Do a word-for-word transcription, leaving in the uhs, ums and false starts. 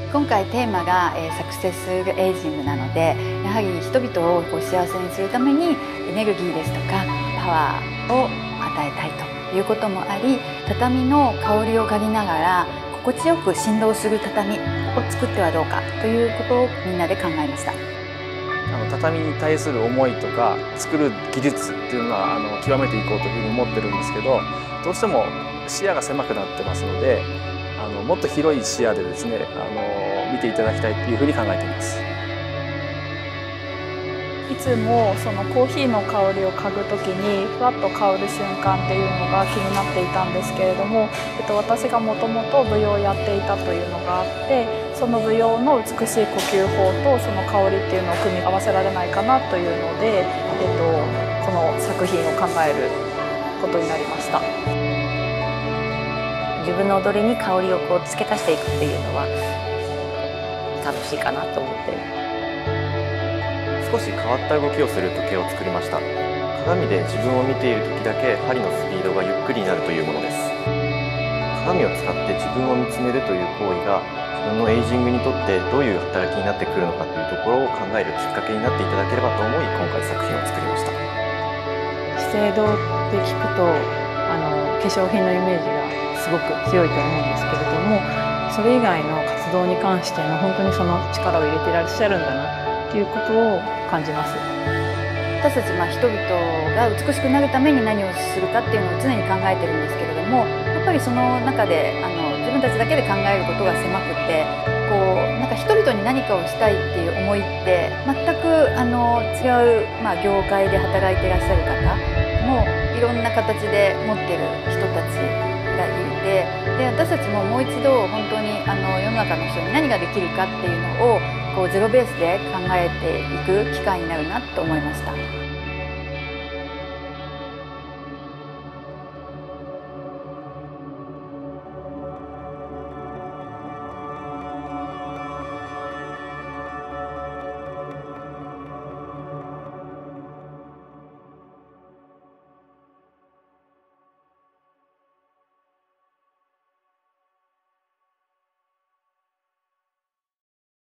今回テーマが、えー、サクセスエイジングなので、やはり人々をこう幸せにするためにエネルギーですとかパワーを与えたいということもあり、畳の香りを嗅ぎながら心地よく振動する畳を作ってはどうかということをみんなで考えました。 あの畳に対する思いとか作る技術っていうのはあの極めていこうというふうに思ってるんですけど、どうしても視野が狭くなってますので、あのもっと広い視野でですね、あの見ていただきたいというふうに考えています。 いつもそのコーヒーの香りを嗅ぐときにふわっと香る瞬間っていうのが気になっていたんですけれども、えっと、私がもともと舞踊をやっていたというのがあって、その舞踊の美しい呼吸法とその香りっていうのを組み合わせられないかなというので、えっと、この作品を考えることになりました。 自分の踊りに香りをこう付け足していくっていうのは楽しいかなと思って。 少し変わった動きをする時計を作りました。鏡で自分を見ている時だけ針のスピードがゆっくりになるというものです。鏡を使って自分を見つめるという行為が自分のエイジングにとってどういう働きになってくるのかというところを考えるきっかけになっていただければと思い、今回作品を作りました。 資生堂って聞くとあの化粧品のイメージがすごく強いと思うんですけれども、それ以外の活動に関しての本当にその力を入れていらっしゃるんだなということを感じます。 私たち、まあ、人々が美しくなるために何をするかっていうのを常に考えてるんですけれども、やっぱりその中であの自分たちだけで考えることが狭くて、こうなんか人々に何かをしたいっていう思いって全くあの違う、まあ、業界で働いていらっしゃる方もいろんな形で持ってる人たちがいて、で私たちももう一度本当にあの世の中の人に何ができるかっていうのをこうゼロベースで考えていく機会になるなと思いました。